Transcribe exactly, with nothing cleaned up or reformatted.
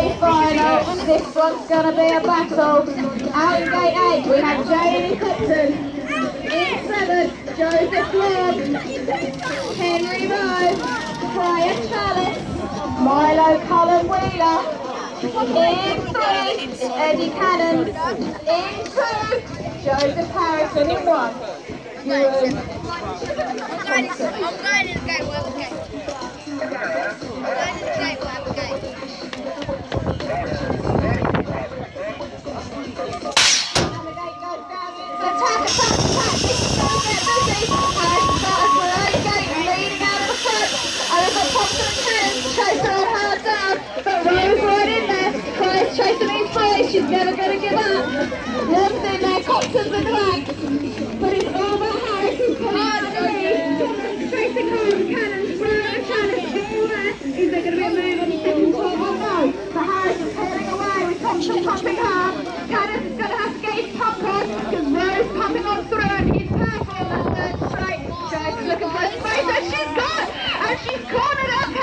semi-final. This one's gonna be a battle. Out in gate eight, we have Jamie Clifton. In seven, Joseph Lord, Henry Rowe, Brian Chalice, Milo Cullen Wheeler. In three, it's Eddie Cannon. In two, Joseph Harrison. In one, Ewan Thompson. I'm going in the gate, we'll have a gate. I'm going in the gate, we'll have a gate. And the gate goes down. Attack, attack, attack. This is going to get busy. Harrison starts with her own gate, leading out of the front. And we've got Thompson and Cannon chasing her hard down. But Rowe's right in there. Price chasing these boys. She's never going to give up. One's in there, Thompson's in the back. But it's all about Harrison's coming out of the lead. Thompson's chasing home. Cannon's Rowe, Chalice, all there. Is there going to be a move on the second twelve? Oh no. So Harrison's heading away with Thompson pumping hard. Cannon's is going to have to get his pump on because Rowe's pumping on through and he's powerful on that third straight. Joyce is looking for a space and she's got it! And she's cornered up